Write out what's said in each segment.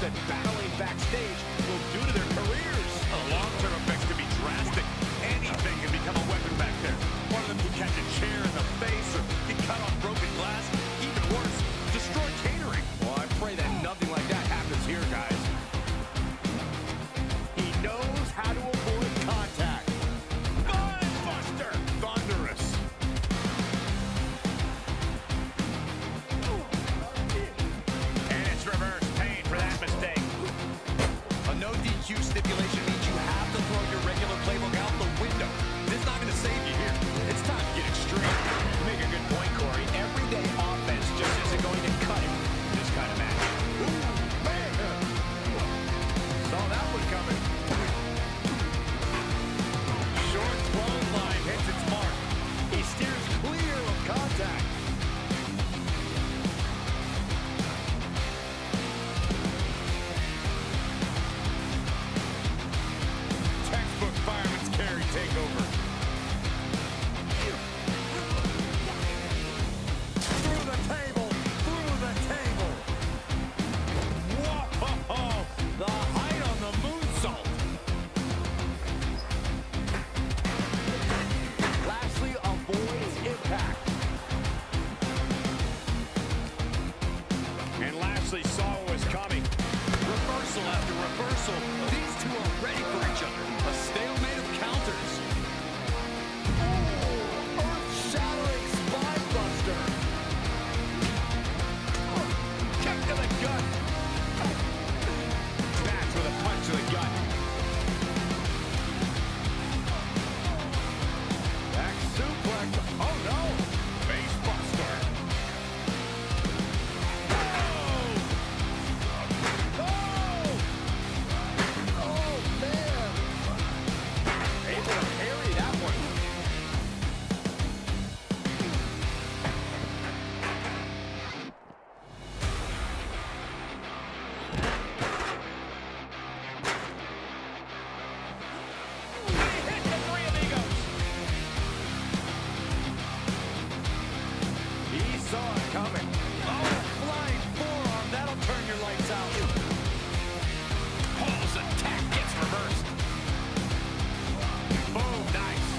that battling backstage will do to their careers. The long-term effects can be drastic. Anything can become a weapon back there. One of them can catch a chair in the face or get cut on broken glass. Even worse, destroy catering. Well, I pray that nothing like that happens here, guys. He knows how to avoid contact. Buster! Thunderous. And it's reverse pain for that mistake. A no DQ stipulation means you have to throw your regular playbook out the window. This is not going to save you here. It's time to get extreme. You make a good point, Corey. Everyday offense just isn't going to cut it in this kind of match. Ooh, man! Saw that one coming. Short clothesline hits its mark. He steers clear of contact. Textbook fireman's carry takeover. Through the table! Through the table! Whoa! The height on the moonsault! Lashley avoids impact. And Lashley saw what was coming. Reversal after reversal. These two are ready for each other. A stalemate of counters. Oh, earth-shattering spine buster. Kick to the gut. Back with a punch to the gut. Back suplex. Oh no. Face buster. Oh man. Able to parry that one. He hit the Three Amigos. He saw it coming. Oh, flying forearm. That'll turn your lights out. Paul's attack gets reversed. Boom, nice.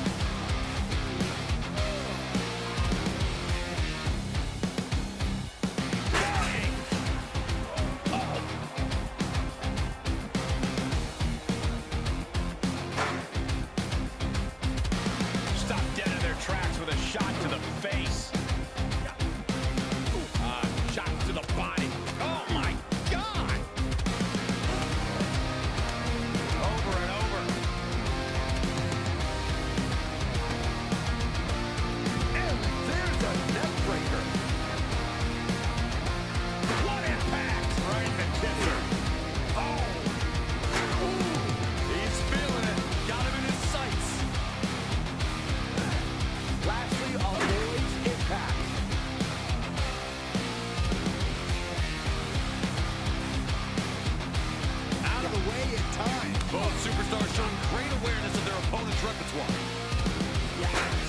Bang. Stop dead in their tracks with a shot to the face. Shot to the body. Oh my God! Over and over. And there's a neck breaker. What impact! Right in the kisser. Oh! Ooh, he's feeling it. Got him in his sights. Lashley avoids impact. Out of the way in time. Both superstars showing great awareness of their opponent's repertoire. Yes.